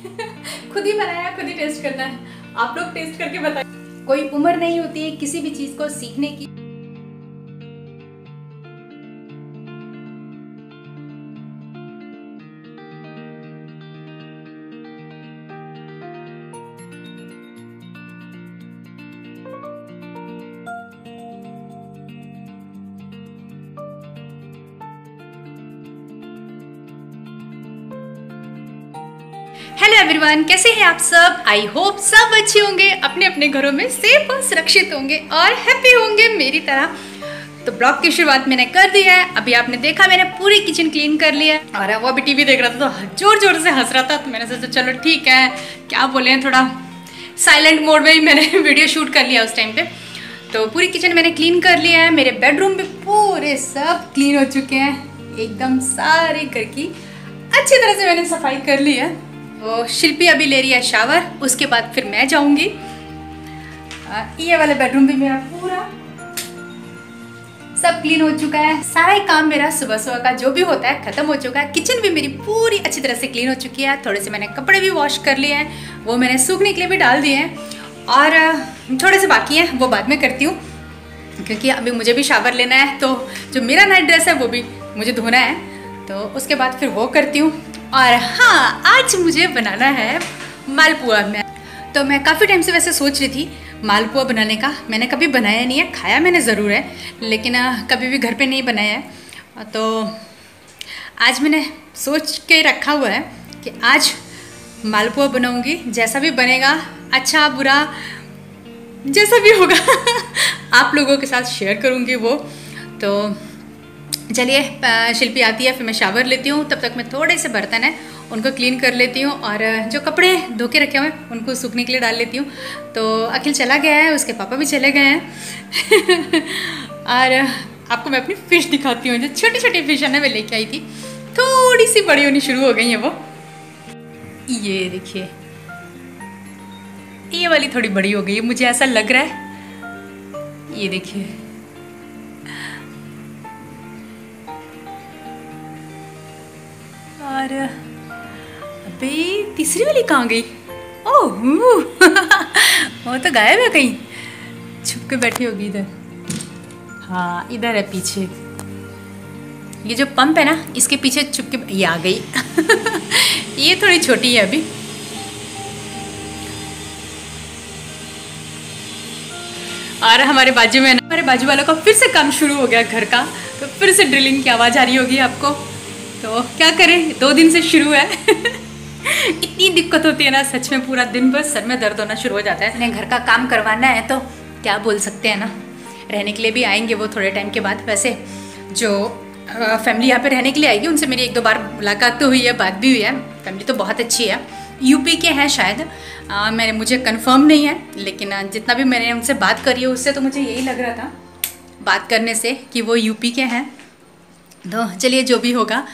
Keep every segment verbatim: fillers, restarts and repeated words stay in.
खुद ही बनाया, खुद ही टेस्ट करना है। आप लोग टेस्ट करके बताइए। कोई उम्र नहीं होती है किसी भी चीज को सीखने की। हेलो एवरीवन, कैसे हैं आप सब? आई होप सब अच्छे होंगे, अपने अपने घरों में सेफ और सुरक्षित होंगे और हैप्पी होंगे मेरी तरह। तो ब्लॉग की शुरुआत मैंने कर दी है। अभी आपने देखा मैंने पूरी किचन क्लीन कर लिया है और वो अभी टीवी देख रहा था तो जोर जोर से हंस रहा था। तो मैंने सोचा चलो ठीक है, क्या बोले, थोड़ा साइलेंट मोड में ही मैंने वीडियो शूट कर लिया उस टाइम पे। तो पूरी किचन मैंने क्लीन कर लिया है। मेरे बेडरूम भी पूरे सब क्लीन हो चुके हैं, एकदम सारे घर की अच्छी तरह से मैंने सफाई कर ली है। तो शिल्पी अभी ले रही है शावर, उसके बाद फिर मैं जाऊंगी। ये वाला बेडरूम भी मेरा पूरा सब क्लीन हो चुका है। सारा ही काम मेरा सुबह सुबह का जो भी होता है खत्म हो चुका है। किचन भी मेरी पूरी अच्छी तरह से क्लीन हो चुकी है। थोड़े से मैंने कपड़े भी वॉश कर लिए हैं, वो मैंने सूखने के लिए भी डाल दिए हैं और थोड़े से बाकी हैं वो बाद में करती हूँ, क्योंकि अभी मुझे भी शावर लेना है। तो जो मेरा नाइट ड्रेस है वो भी मुझे धोना है, तो उसके बाद फिर वो करती हूँ। और हाँ, आज मुझे बनाना है मालपुआ में। तो मैं काफ़ी टाइम से वैसे सोच रही थी मालपुआ बनाने का। मैंने कभी बनाया नहीं है, खाया मैंने ज़रूर है, लेकिन कभी भी घर पे नहीं बनाया है। तो आज मैंने सोच के रखा हुआ है कि आज मालपुआ बनाऊंगी। जैसा भी बनेगा, अच्छा बुरा जैसा भी होगा आप लोगों के साथ शेयर करूंगी वो। तो चलिए, शिल्पी आती है फिर मैं शावर लेती हूँ। तब तक मैं थोड़े से बर्तन हैं उनको क्लीन कर लेती हूँ और जो कपड़े धो के रखे हुए हैं उनको सूखने के लिए डाल लेती हूँ। तो अखिल चला गया है, उसके पापा भी चले गए हैं और आपको मैं अपनी फ़िश दिखाती हूँ। जो छोटी छोटी फिश है ना, मैं लेके आई थी, थोड़ी सी बड़ी होनी शुरू हो गई है वो। ये देखिए, ये वाली थोड़ी बड़ी हो गई है, मुझे ऐसा लग रहा है। ये देखिए, और अबे तीसरी वाली कहाँ गई? ओह वो तो गायब है, कहीं छुप के बैठी होगी इधर। हाँ, इधर है पीछे। ये जो पंप है ना, इसके पीछे छुप के ये आ गई ये थोड़ी छोटी है अभी। और हमारे बाजू में ना, हमारे बाजू वालों का फिर से काम शुरू हो गया घर का, तो फिर से ड्रिलिंग की आवाज़ आ रही होगी आपको। तो क्या करें, दो दिन से शुरू है इतनी दिक्कत होती है ना, सच में पूरा दिन बस सर में दर्द होना शुरू हो जाता है। घर का काम करवाना है तो क्या बोल सकते हैं ना, रहने के लिए भी आएंगे वो थोड़े टाइम के बाद। वैसे जो फैमिली यहाँ पे रहने के लिए आएगी उनसे मेरी एक दो बार मुलाकात तो हुई है, बात भी हुई है। फैमिली तो बहुत अच्छी है, यूपी के हैं शायद, आ, मैंने मुझे कंफर्म नहीं है, लेकिन जितना भी मैंने उनसे बात करी है उससे तो मुझे यही लग रहा था बात करने से कि वो यूपी के हैं। तो चलिए, जो भी होगा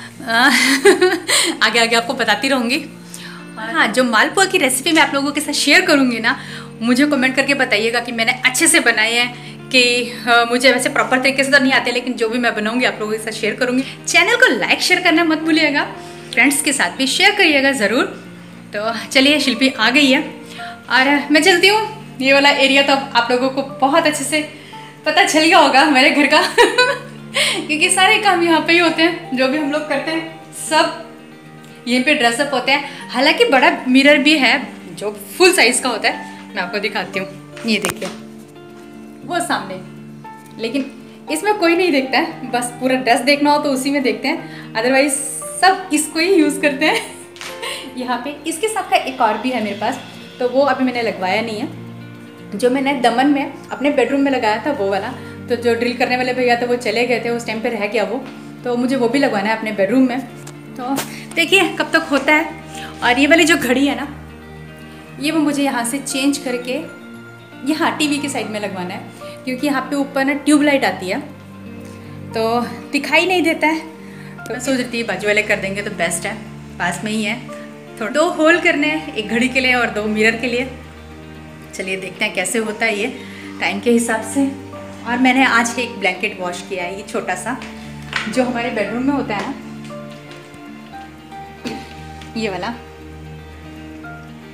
आगे आगे आपको बताती रहूँगी। हाँ, जो मालपुआ की रेसिपी मैं आप लोगों के साथ शेयर करूँगी ना, मुझे कमेंट करके बताइएगा कि मैंने अच्छे से बनाए हैं कि आ, मुझे वैसे प्रॉपर तरीके से तो नहीं आते, लेकिन जो भी मैं बनाऊँगी आप लोगों के साथ शेयर करूँगी। चैनल को लाइक शेयर करना मत भूलिएगा, फ्रेंड्स के साथ भी शेयर करिएगा ज़रूर। तो चलिए, शिल्पी आ गई है और मैं चलती हूँ। ये वाला एरिया तो आप लोगों को बहुत अच्छे से पता चल गया होगा मेरे घर का क्योंकि सारे काम यहाँ पे ही होते हैं, जो भी हम लोग करते हैं सब यहीं पे ड्रेसअप होते हैं। हालांकि बड़ा मिरर भी है जो फुल साइज का होता है, मैं आपको दिखाती हूँ। ये देखिए वो सामने, लेकिन इसमें कोई नहीं देखता है, बस पूरा ड्रेस देखना हो तो उसी में देखते हैं, अदरवाइज सब इसको ही यूज़ करते हैं यहाँ पे। इसके साथ का एक और भी है मेरे पास, तो वो अभी मैंने लगवाया नहीं है। जो मैंने दमन में अपने बेडरूम में लगाया था वो वाला, तो जो ड्रिल करने वाले भैया थे वो चले गए थे, उस टाइम पे रह गया वो, तो मुझे वो भी लगवाना है अपने बेडरूम में। तो देखिए कब तक होता है। और ये वाली जो घड़ी है ना, ये वो मुझे यहाँ से चेंज करके यहाँ टीवी के साइड में लगवाना है, क्योंकि यहाँ पे ऊपर ना ट्यूबलाइट आती है तो दिखाई नहीं देता है। तो मैं सोच रही थी बाजू वाले कर देंगे तो बेस्ट है, पास में ही है। थोड़ा दो होल करने हैं, एक घड़ी के लिए और दो मिरर के लिए। चलिए देखते हैं कैसे होता है ये टाइम के हिसाब से। और मैंने आज एक ब्लैंकेट वॉश किया है, ये छोटा सा जो हमारे बेडरूम में होता है ना, ये वाला।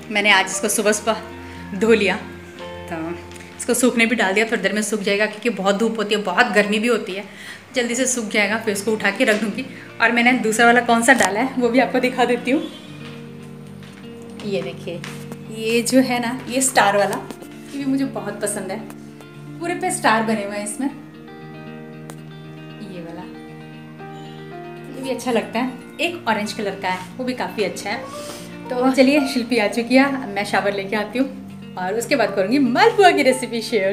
मैंने आज इसको सुबह सुबह धो लिया, तो इसको सूखने भी डाल दिया। थोड़ी देर में सूख जाएगा क्योंकि बहुत धूप होती है, बहुत गर्मी भी होती है, जल्दी से सूख जाएगा। फिर उसको उठा के रख दूँगी। और मैंने दूसरा वाला कौन सा डाला है वो भी आपको दिखा देती हूँ। ये देखिए, ये जो है ना, ये स्टार वाला, ये भी मुझे बहुत पसंद है। पूरे पे स्टार बने हुए हैं इसमें। ये वाला ये भी अच्छा लगता है। एक ऑरेंज कलर का है, वो भी काफ़ी अच्छा है। तो चलिए, शिल्पी आ चुकी है, मैं शावर लेके आती हूँ और उसके बाद करूँगी मालपुआ की रेसिपी शेयर।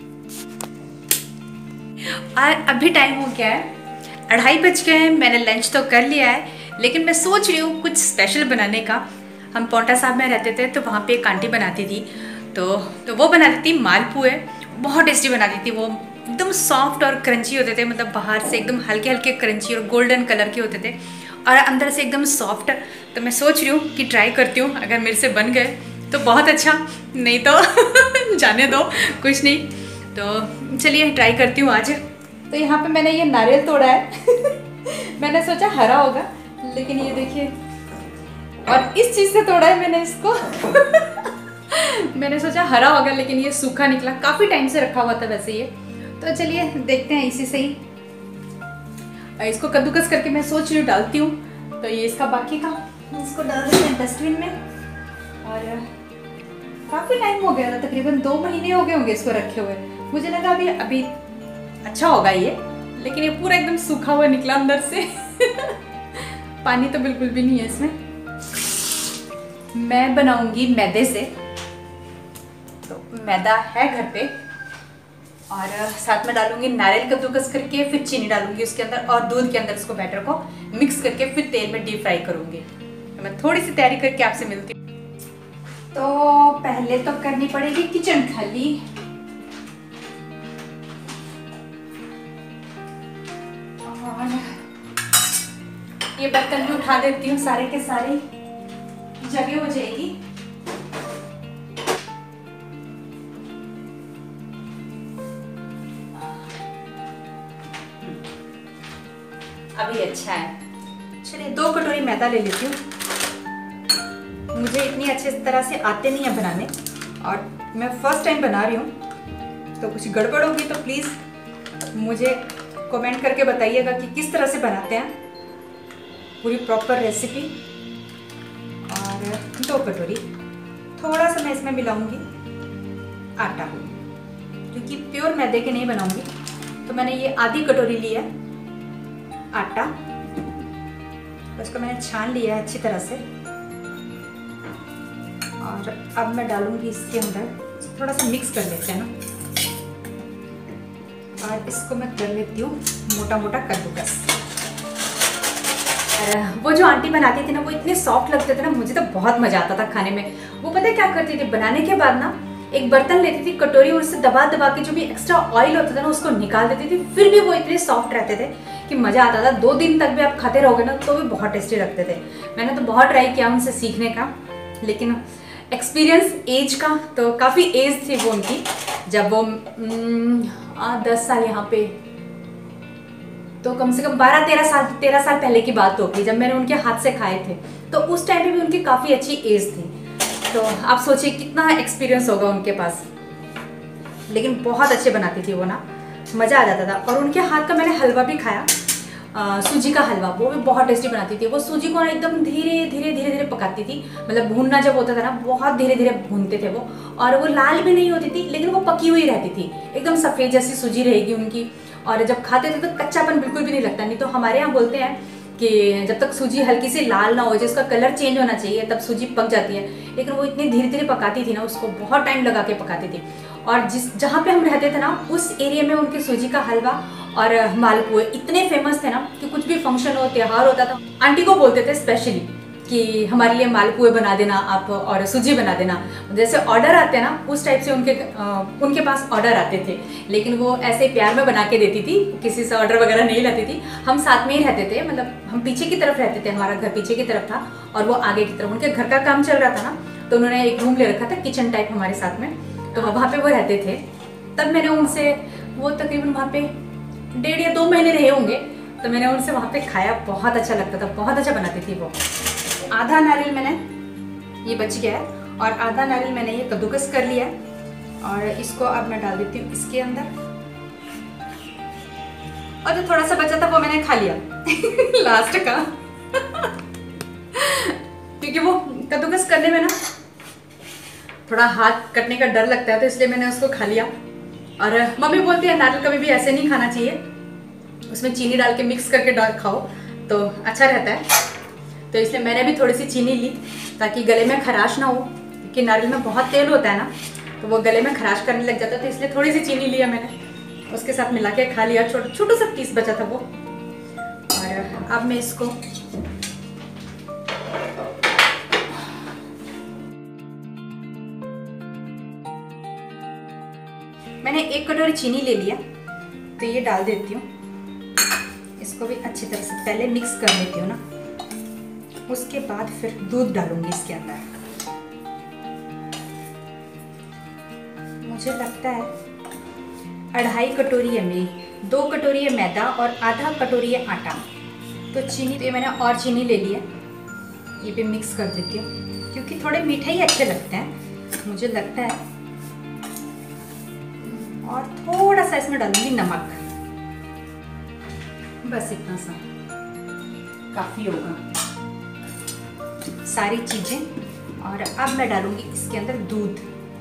और अभी टाइम हो गया है, अढ़ाई बज गए हैं। मैंने लंच तो कर लिया है, लेकिन मैं सोच रही हूँ कुछ स्पेशल बनाने का। हम पौंटा साहब में रहते थे, तो वहाँ पे एक आंटी बनाती थी, तो तो वो बनाती थी मालपुए, बहुत टेस्टी बनाती थी। वो एकदम सॉफ्ट और क्रंची होते थे, मतलब बाहर से एकदम हल्के हल्के क्रंची और गोल्डन कलर के होते थे और अंदर से एकदम सॉफ्ट। तो मैं सोच रही हूँ कि ट्राई करती हूँ, अगर मेरे से बन गए तो बहुत अच्छा, नहीं तो जाने दो, कुछ नहीं। तो चलिए ट्राई करती हूँ आज। तो यहाँ पे मैंने ये नारियल तोड़ा है मैंने सोचा हरा होगा, लेकिन ये देखिए, और इस चीज़ से तोड़ा है मैंने इसको मैंने सोचा हरा होगा, लेकिन ये सूखा निकला। काफ़ी टाइम से रखा हुआ था वैसे ये। तो चलिए देखते हैं इसी से ही। इसको कद्दूकस करके मैं सोच रही हूँ डालती हूँ। तो ये इसका बाकी का इसको डाल देते हैं डस्टबिन में। और काफ़ी टाइम हो गया था, तकरीबन दो महीने हो गए होंगे इसको रखे हुए। मुझे लगा अभी अभी अच्छा होगा ये, लेकिन ये पूरा एकदम सूखा हुआ निकला अंदर से पानी तो बिल्कुल भी नहीं है इसमें। मैं बनाऊंगी मैदे से, तो मैदा है घर पे, और साथ में डालूंगी नारियल कद्दूकस करके, फिर चीनी डालूंगी उसके अंदर और दूध के अंदर इसको बैटर को मिक्स करके फिर तेल में डीप फ्राई करूंगी। तो मैं थोड़ी सी तैयारी करके आपसे मिलती हूँ। तो पहले तो करनी पड़ेगी किचन खाली। और ये बर्तन भी उठा देती हूँ, सारे के सारे जगह हो जाएगी। अभी अच्छा है। चलिए दो कटोरी मैदा ले लेती हूँ। मुझे इतनी अच्छे तरह से आते नहीं है बनाने, और मैं फर्स्ट टाइम बना रही हूँ, तो कुछ गड़बड़ होगी तो प्लीज़ मुझे कमेंट करके बताइएगा कि किस तरह से बनाते हैं पूरी प्रॉपर रेसिपी। और दो कटोरी थोड़ा सा मैं इसमें मिलाऊंगी आटा, क्योंकि प्योर मैदे के नहीं बनाऊंगी। तो मैंने ये आधी कटोरी ली है आटा, उसको मैंने छान लिया है अच्छी तरह से। और अब मैं डालूंगी इसके अंदर, थोड़ा सा मिक्स कर लेते हैं ना, और इसको मैं कर लेती हूँ मोटा मोटा कद्दूकस। वो जो आंटी बनाती थी ना, वो इतने सॉफ्ट लगते थे ना, मुझे तो बहुत मजा आता था खाने में। वो पता है क्या करती थी, बनाने के बाद ना एक बर्तन लेती थी, कटोरी, और उससे दबा दबा के जो भी एक्स्ट्रा ऑयल होता था ना उसको निकाल देती थी। फिर भी वो इतने सॉफ्ट रहते थे कि मजा आता था। दो दिन तक भी आप खाते रहोगे ना तो भी बहुत टेस्टी लगते थे। मैंने तो बहुत ट्राई किया उनसे सीखने का, लेकिन एक्सपीरियंस एज का, तो काफ़ी एज थी वो उनकी, जब वो दस साल यहाँ पे, तो कम से कम बारह तेरह साल तेरह साल पहले की बात होगी जब मैंने उनके हाथ से खाए थे। तो उस टाइम पे भी उनकी काफ़ी अच्छी एज थी, तो आप सोचिए कितना एक्सपीरियंस होगा उनके पास। लेकिन बहुत अच्छे बनाती थी वो ना, मज़ा आ जाता था। और उनके हाथ का मैंने हलवा भी खाया, आ, सूजी का हलवा, वो भी बहुत टेस्टी बनाती थी। वो सूजी को ना एकदम धीरे धीरे धीरे धीरे पकाती थी, मतलब भूनना जब होता था ना बहुत धीरे धीरे भूनते थे वो, और वो लाल भी नहीं होती थी, लेकिन वो पकी हुई रहती थी, एकदम सफ़ेद जैसी सूजी रहेगी उनकी। और जब खाते थे तो कच्चापन बिल्कुल भी नहीं लगता। नहीं तो हमारे यहाँ बोलते हैं कि जब तक सूजी हल्की सी लाल ना हो जाए, उसका कलर चेंज होना चाहिए, तब सूजी पक जाती है। लेकिन वो इतनी धीरे धीरे पकाती थी ना, उसको बहुत टाइम लगा के पकाती थी। और जिस जहाँ पे हम रहते थे ना, उस एरिया में उनके सूजी का हलवा और मालपुए इतने फेमस थे ना कि कुछ भी फंक्शन हो, त्यौहार होता था, आंटी को बोलते थे स्पेशली कि हमारे लिए मालपुए बना देना आप और सूजी बना देना। जैसे ऑर्डर आते हैं ना, उस टाइप से उनके आ, उनके पास ऑर्डर आते थे। लेकिन वो ऐसे प्यार में बना के देती थी, किसी से ऑर्डर वगैरह नहीं लेती थी। हम साथ में ही रहते थे, मतलब हम पीछे की तरफ रहते थे, हमारा घर पीछे की तरफ था और वो आगे की तरफ। उनके घर का काम चल रहा था ना, तो उन्होंने एक रूम ले रखा था किचन टाइप हमारे साथ में, तो वहाँ पे वो रहते थे। तब मैंने उनसे, वो तकरीबन वहाँ पे डेढ़ या दो महीने रहे होंगे, तो मैंने उनसे वहाँ पे खाया। बहुत अच्छा लगता था, बहुत अच्छा बनाती थी वो। आधा नारियल मैंने, ये बच गया है, और आधा नारियल मैंने ये कद्दूकस कर लिया है और इसको अब मैं डाल देती हूँ इसके अंदर। और जो थोड़ा सा बचा था वो मैंने खा लिया लास्ट का क्योंकि वो कद्दूकस करने में ना थोड़ा हाथ कटने का डर लगता है, तो इसलिए मैंने उसको खा लिया। और मम्मी बोलती है नारियल कभी भी ऐसे नहीं खाना चाहिए, उसमें चीनी डाल के मिक्स करके डाल खाओ तो अच्छा रहता है। तो इसलिए मैंने भी थोड़ी सी चीनी ली ताकि गले में खराश ना हो, क्योंकि नारियल में बहुत तेल होता है ना, तो वो गले में खराश करने लग जाता है। तो इसलिए थोड़ी सी चीनी लिया मैंने, उसके साथ मिला के खा लिया। छोटा छोटा सा पीस बचा था वो। और अब मैं इसको मैंने एक कटोरी चीनी ले लिया, तो ये डाल देती हूँ। इसको भी अच्छी तरह से पहले मिक्स कर लेती हूँ ना, उसके बाद फिर दूध डालूंगी इसके अंदर। मुझे लगता है अढ़ाई कटोरी है मेरी, दो कटोरी है मैदा और आधा कटोरी है आटा। तो चीनी तो ये मैंने और चीनी ले लिया, ये भी मिक्स कर देती हूँ क्योंकि थोड़े मीठे ही अच्छे लगते हैं मुझे लगता है। और थोड़ा सा इसमें डालूंगी नमक, बस इतना सा काफी होगा सारी चीजें। और अब मैं डालूंगी इसके अंदर दूध।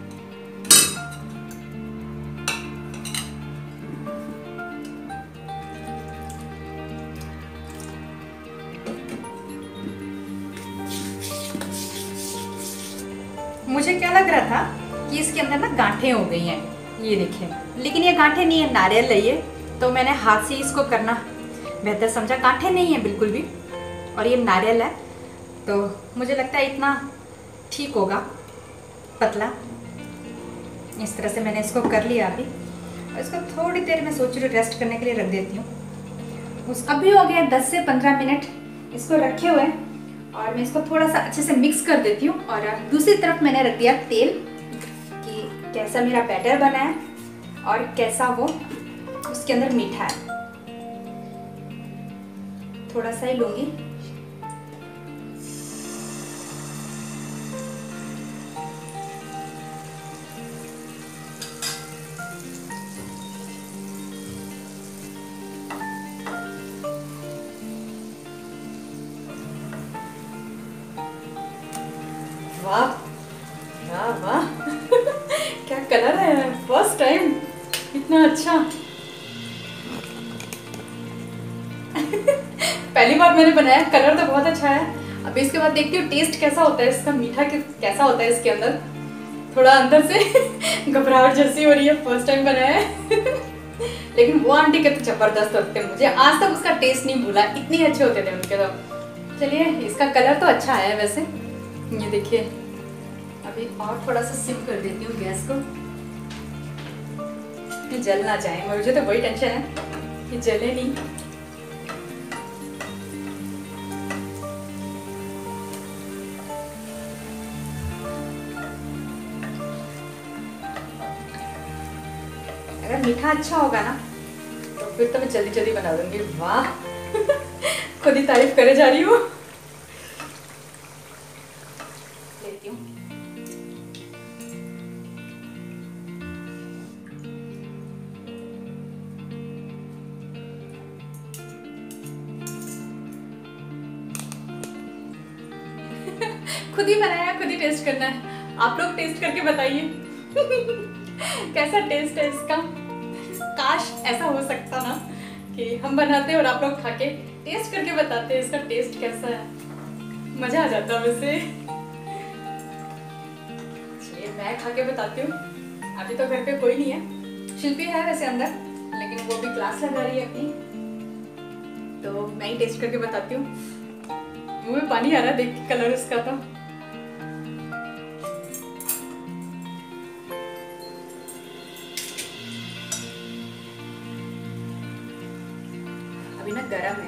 मुझे क्या लग रहा था कि इसके अंदर ना गांठें हो गई हैं, ये देखिए, लेकिन ये गांठें नहीं है, नारियल है ये। तो मैंने हाथ से इसको करना बेहतर समझा, गांठें नहीं है बिल्कुल भी, और ये नारियल है। तो मुझे लगता है इतना ठीक होगा, पतला। इस तरह से मैंने इसको कर लिया अभी। और इसको थोड़ी देर मैं सोच रही हूँ रेस्ट करने के लिए रख देती हूँ। उस अभी हो गया दस से पंद्रह मिनट इसको रखे हुए, और मैं इसको थोड़ा सा अच्छे से मिक्स कर देती हूँ। और दूसरी तरफ मैंने रख दिया तेल कि कैसा मेरा बैटर बना है और कैसा वो उसके अंदर मीठा है। थोड़ा सा ही लूंगी। वाह वाह वाह क्या कलर है, फर्स्ट टाइम इतना अच्छा पहली बार मैंने बनाया। कलर तो बहुत अच्छा है। अब इसके बाद देखती हूँ टेस्ट कैसा होता है इसका, मीठा कैसा होता है इसके अंदर। थोड़ा अंदर से घबराहट जैसी हो रही है, फर्स्ट टाइम बनाया है लेकिन वो आंटी के तो जबरदस्त होते हैं, मुझे आज तक उसका टेस्ट नहीं भूला, इतने अच्छे होते थे उनके। तो चलिए, इसका कलर तो अच्छा है वैसे, ये देखिए। अभी और थोड़ा सा सिम कर देती हूँ गैस को, ये जल ना जाए। मुझे तो वही टेंशन है कि जले नहीं। अगर मीठा अच्छा होगा ना तो फिर तो मैं जल्दी जल्दी बना दूंगी। वाह खुद ही तारीफ करे जा रही हूँ। लेती हूँ। खुद ही बनाया, खुद ही टेस्ट करना है। आप लोग टेस्ट करके बताइए कैसा टेस्ट है इसका। काश ऐसा हो सकता ना कि हम बनाते और आप लोग खा के टेस्ट करके बताते हैं इसका टेस्ट कैसा है, मजा आ जाता वैसे। चलिए मैं खा के बताती हूँ। अभी तो घर पे कोई नहीं है, शिल्पी है वैसे अंदर, लेकिन वो भी क्लास लगा रही है अपनी, तो मैं ही टेस्ट करके बताती हूँ। मुंह में पानी आ रहा है देख के कलर उसका। तो अभी ना गरम है,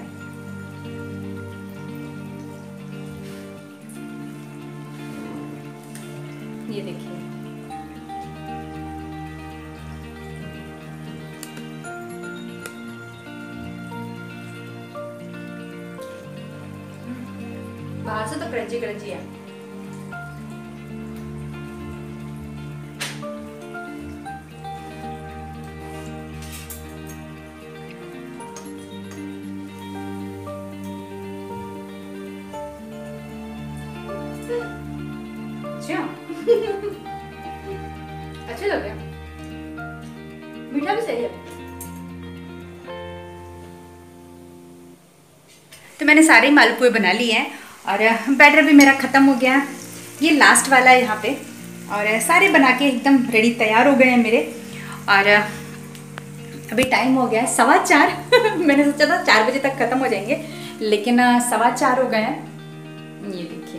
ये देखिए। बाहर से तो क्रंची क्रंची है, अच्छा अच्छे लग रहे हैं, मीठा भी सही है। तो मैंने सारे मालपुए बना लिए हैं और बैटर भी मेरा ख़त्म हो गया। ये लास्ट वाला है यहाँ पे, और सारे बना के एकदम रेडी तैयार हो गए हैं मेरे। और अभी टाइम हो गया है सवा चार मैंने सोचा था चार बजे तक ख़त्म हो जाएंगे, लेकिन सवा चार हो गए हैं। ये देखिए,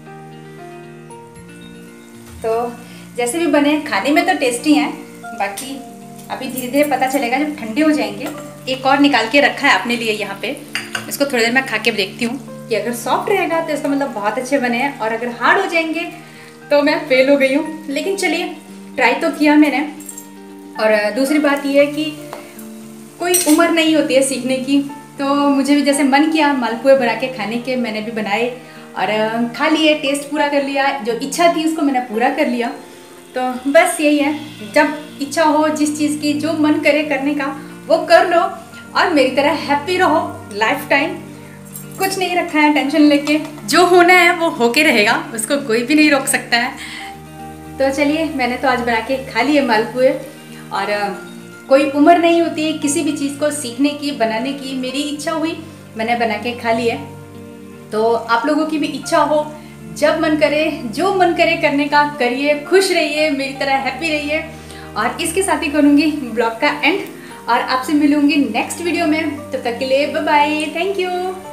तो जैसे भी बने खाने में तो टेस्टी हैं, बाकी अभी धीरे धीरे पता चलेगा जब ठंडे हो जाएंगे। एक और निकाल के रखा है अपने लिए यहाँ पे, इसको थोड़ी देर में खा के देखती हूँ कि अगर सॉफ्ट रहेगा तो इसका मतलब बहुत अच्छे बने हैं, और अगर हार्ड हो जाएंगे तो मैं फेल हो गई हूँ। लेकिन चलिए, ट्राई तो किया मैंने। और दूसरी बात यह है कि कोई उम्र नहीं होती है सीखने की, तो मुझे भी जैसे मन किया मालपुए बना के खाने के, मैंने भी बनाए और खा लिए, टेस्ट पूरा कर लिया, जो इच्छा थी उसको मैंने पूरा कर लिया। तो बस यही है, जब इच्छा हो जिस चीज़ की, जो मन करे करने का वो कर लो, और मेरी तरह हैप्पी रहो लाइफ टाइम। कुछ नहीं रखा है टेंशन लेके, जो होना है वो होके रहेगा, उसको कोई भी नहीं रोक सकता है। तो चलिए, मैंने तो आज बना के खा लिए मालपुए। और कोई उम्र नहीं होती है किसी भी चीज़ को सीखने की, बनाने की। मेरी इच्छा हुई, मैंने बना के खा लिए। तो आप लोगों की भी इच्छा हो, जब मन करे, जो मन करे करने का करिए, खुश रहिए, मेरी तरह हैप्पी रहिए। और इसके साथ ही करूँगी ब्लॉग का एंड, और आपसे मिलूंगी नेक्स्ट वीडियो में। तब तक के लिए बाय बाय, थैंक यू।